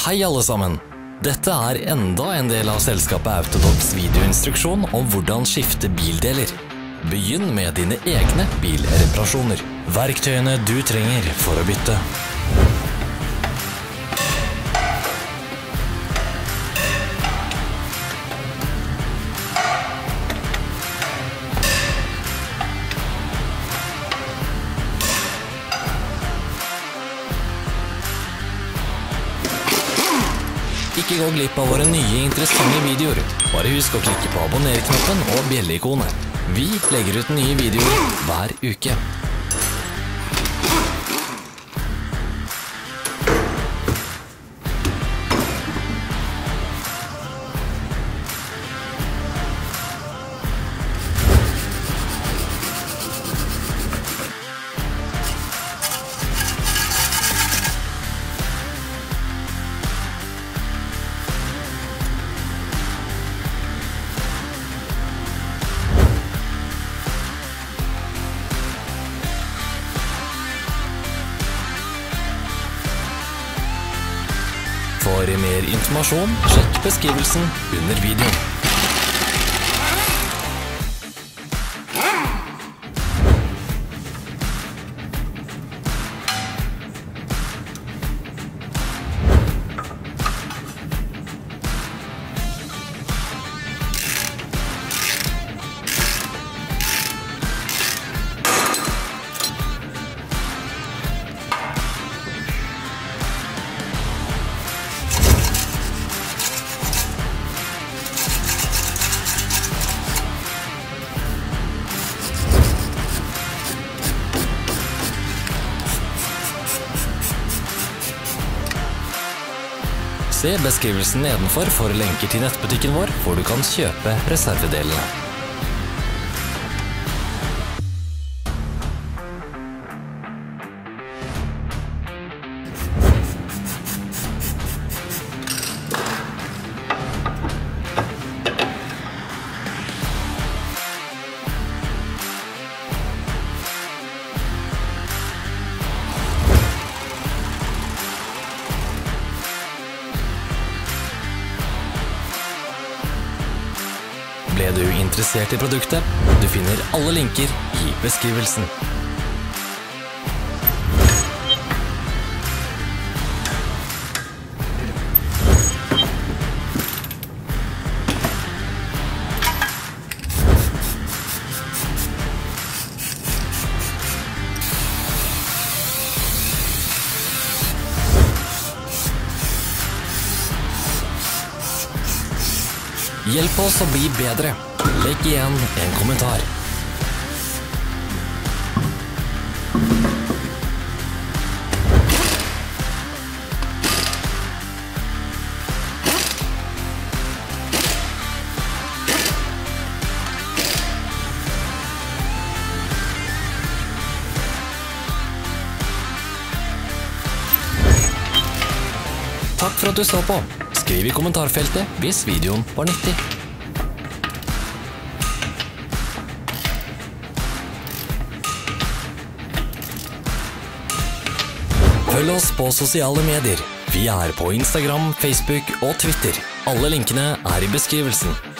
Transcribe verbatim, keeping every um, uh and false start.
Hei alle sammen! Dette er enda en del av selskapet Autodocs videoinstruksjon om hvordan skifte bildeler. Begynn med dine egne bilreparasjoner. Verktøyene du trenger for å bytte. Ikke gå glipp av våre nye interessante videoer. Bare husk å klikke på abonner-knappen og bjelle-ikonet. Vi legger ut nye videoer hver uke. For mer informasjon, sjekk beskrivelsen under videoen. Se beskrivelsen nedenfor for lenker til nettbutikken vår, hvor du kan kjøpe reservedelene. Ble du interessert i produktet? Du finner alle linker i beskrivelsen. Hjelp oss å bli bedre. Legg igjen en kommentar. Takk for at du så på. Skriv i kommentarfeltet hvis videoen var nyttig. Følg oss på sosiale medier. Vi er på Instagram, Facebook og Twitter. Alle linkene er i beskrivelsen.